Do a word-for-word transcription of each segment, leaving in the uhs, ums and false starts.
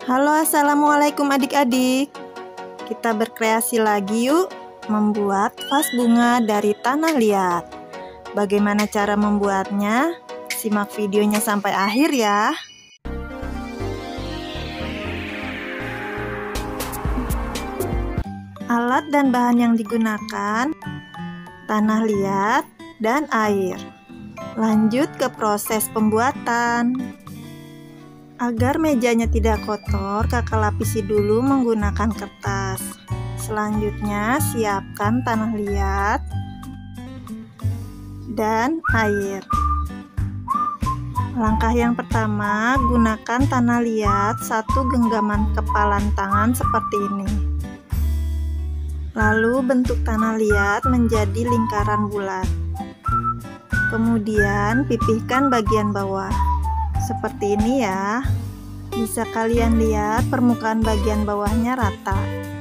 Halo, assalamualaikum adik-adik. Kita berkreasi lagi yuk, membuat vas bunga dari tanah liat. Bagaimana cara membuatnya? Simak videonya sampai akhir ya. Alat dan bahan yang digunakan: tanah liat dan air. Lanjut ke proses pembuatan. Agar mejanya tidak kotor, kakak lapisi dulu menggunakan kertas. Selanjutnya, siapkan tanah liat dan air. Langkah yang pertama, gunakan tanah liat satu genggaman kepalan tangan seperti ini. Lalu bentuk tanah liat menjadi lingkaran bulat. Kemudian pipihkan bagian bawah. Seperti ini ya. Bisa kalian lihat permukaan bagian bawahnya rata.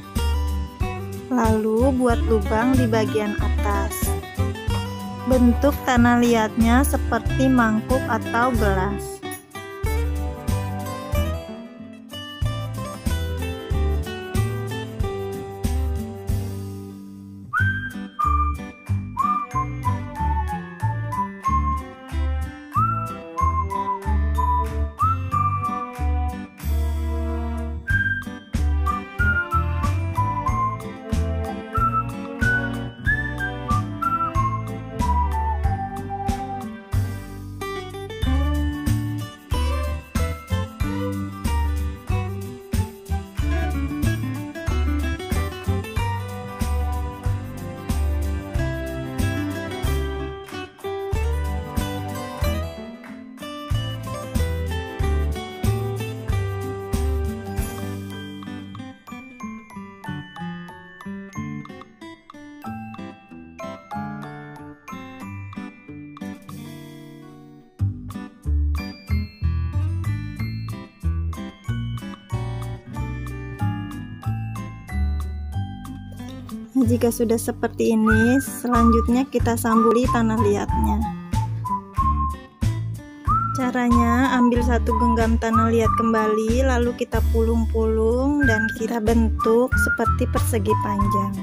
Lalu buat lubang di bagian atas. Bentuk tanah liatnya seperti mangkuk atau gelas. Jika sudah seperti ini, selanjutnya kita sambuli tanah liatnya. Caranya, ambil satu genggam tanah liat kembali, lalu kita pulung-pulung dan kita bentuk seperti persegi panjang.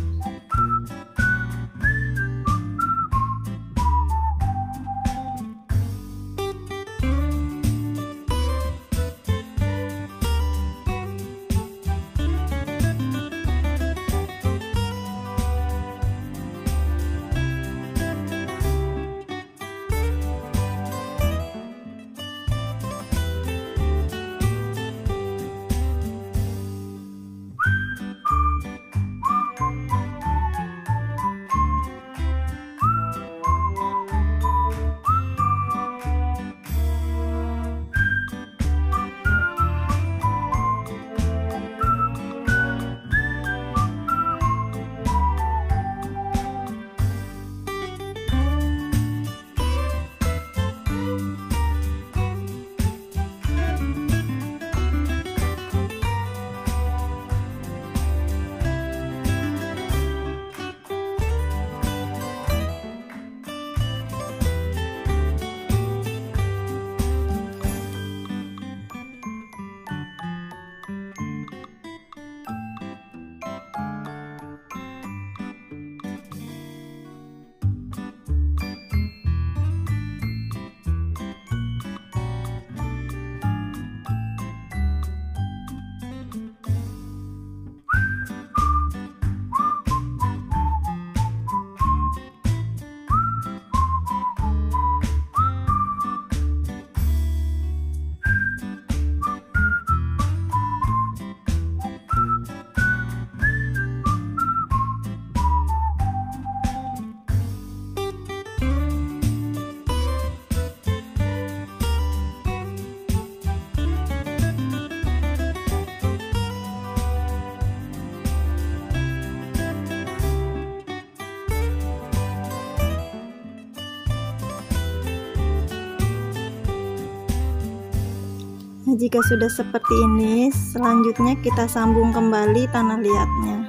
Jika sudah seperti ini, selanjutnya kita sambung kembali tanah liatnya.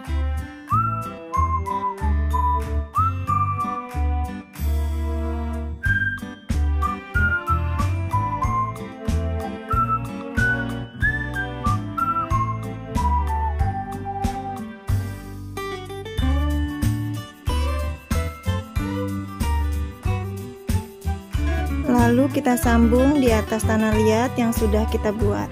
Lalu kita sambung di atas tanah liat yang sudah kita buat.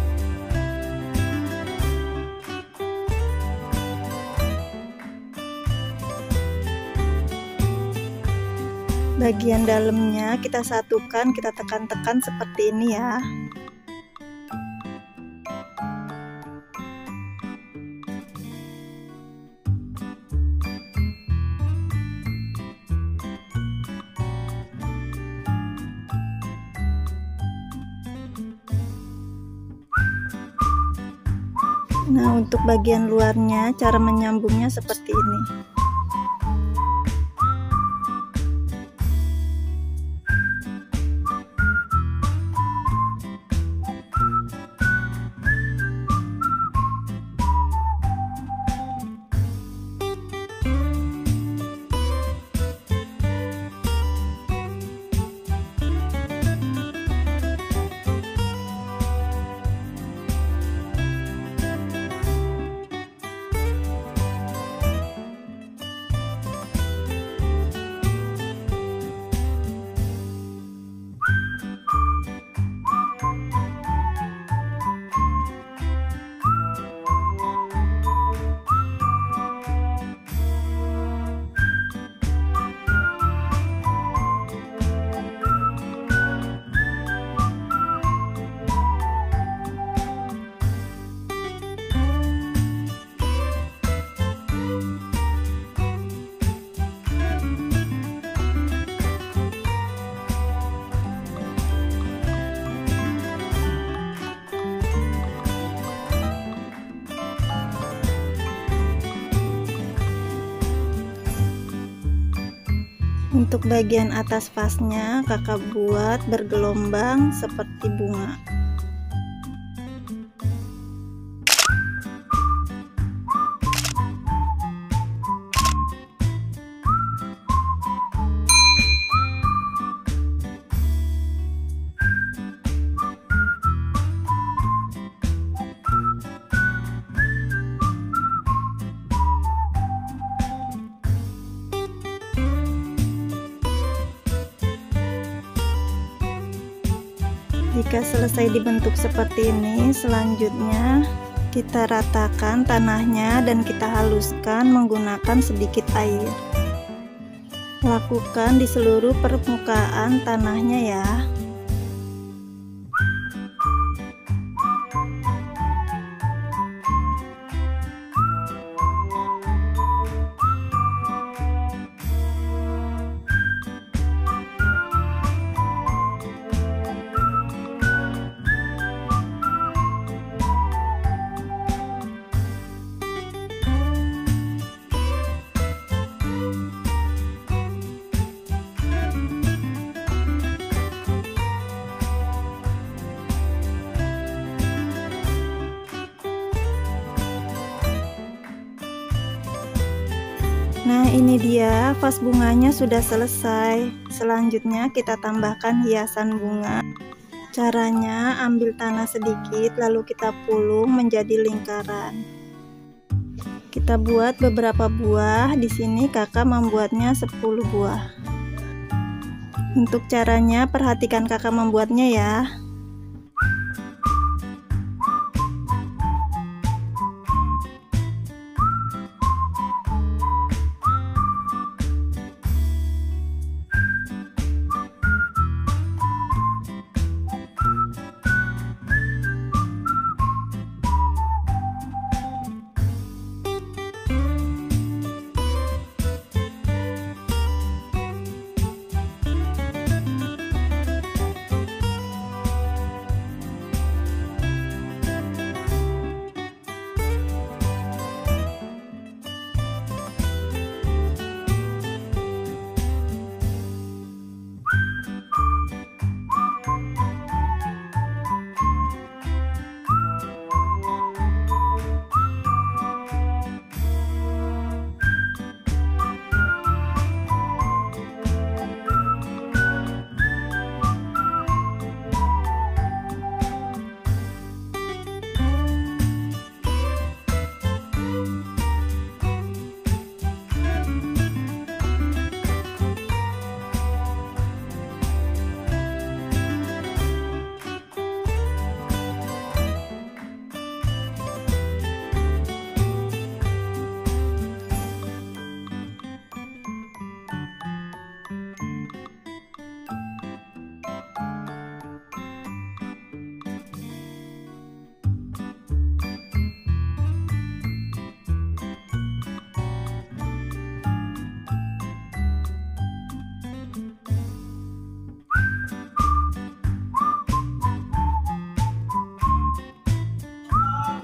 Bagian dalamnya kita satukan, kita tekan-tekan seperti ini ya. Nah, untuk bagian luarnya cara menyambungnya seperti ini. Untuk bagian atas vasnya kakak buat bergelombang seperti bunga. Jika selesai dibentuk seperti ini, selanjutnya kita ratakan tanahnya dan kita haluskan menggunakan sedikit air. Lakukan di seluruh permukaan tanahnya ya. Nah, ini dia vas bunganya sudah selesai. Selanjutnya kita tambahkan hiasan bunga. Caranya ambil tanah sedikit lalu kita pulung menjadi lingkaran. Kita buat beberapa buah. Di sini kakak membuatnya sepuluh buah. Untuk caranya perhatikan kakak membuatnya ya.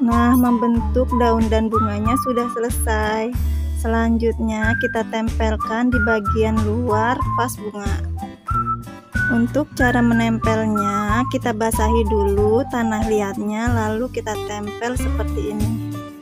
Nah, membentuk daun dan bunganya sudah selesai. Selanjutnya kita tempelkan di bagian luar vas bunga. Untuk cara menempelnya, kita basahi dulu tanah liatnya, lalu kita tempel seperti ini.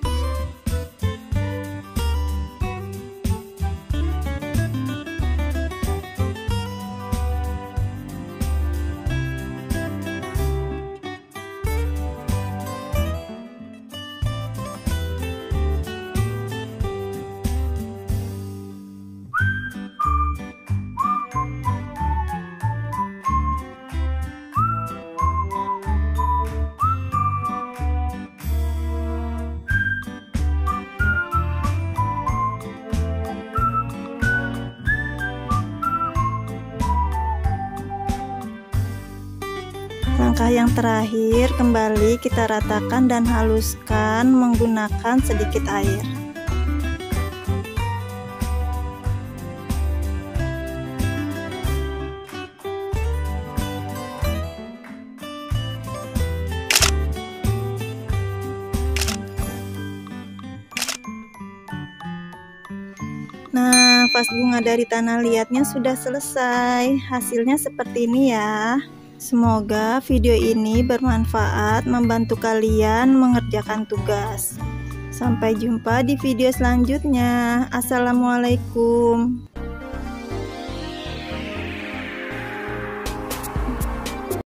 Langkah yang terakhir, kembali kita ratakan dan haluskan menggunakan sedikit air. Nah, vas bunga dari tanah liatnya sudah selesai. Hasilnya seperti ini ya. Semoga video ini bermanfaat membantu kalian mengerjakan tugas. Sampai jumpa di video selanjutnya. Assalamualaikum.